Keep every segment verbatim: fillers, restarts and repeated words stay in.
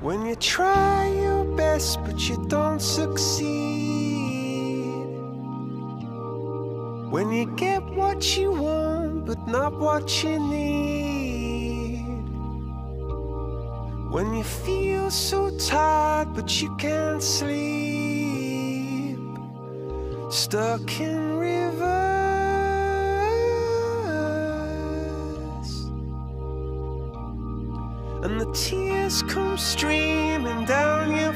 When you try your best but you don't succeed, when you get what you want but not what you need, when you feel so tired but you can't sleep, stuck in reverse, and the tears come streaming down your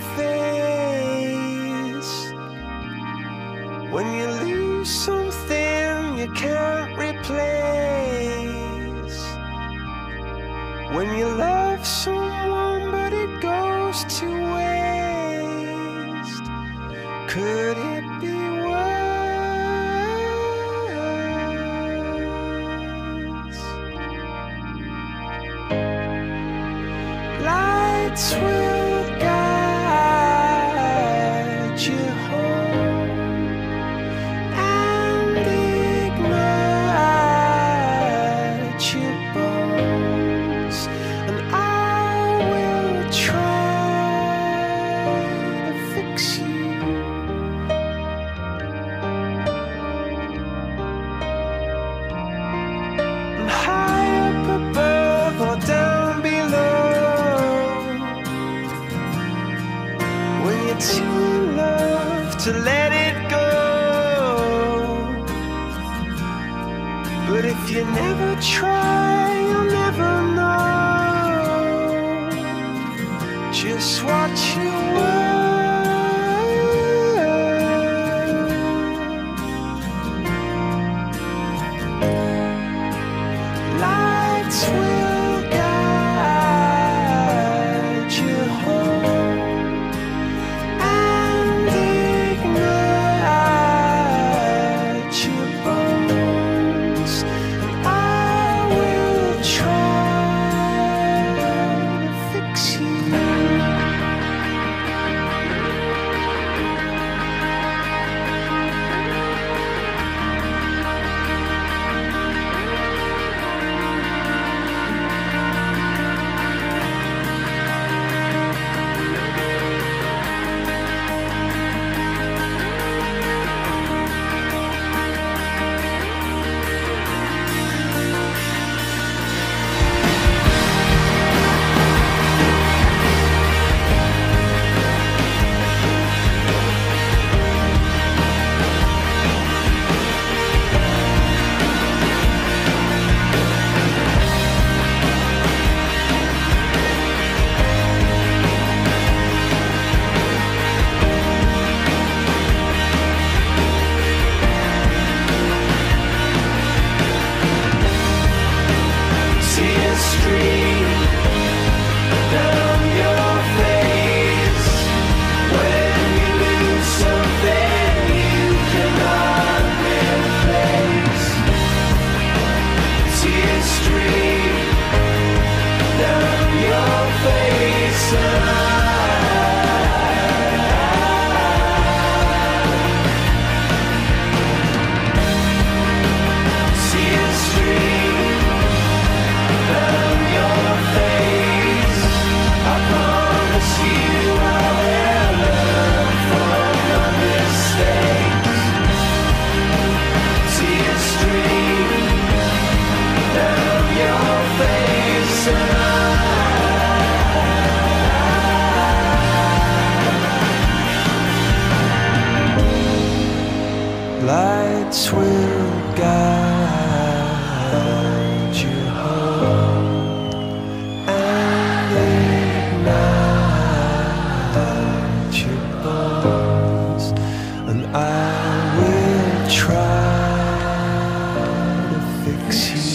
face, when you lose something you can't replace, when you love someone but it goes to waste, could it be worse? Lights will guide you home and ignite your bones, and I will try to fix you. And high up above or down below, when you're too in love to let it go. But if you never try, you'll never know just what you were. Lights will guide you home and ignite your bones, and I will try to fix you. Tears stream down your face when you lose something you cannot replace. Tears stream down your face, and tears stream down your face. I promise you I will learn from my mistakes. Tears stream down your face, and lights will guide you home and ignite your bones, and I will try to fix you.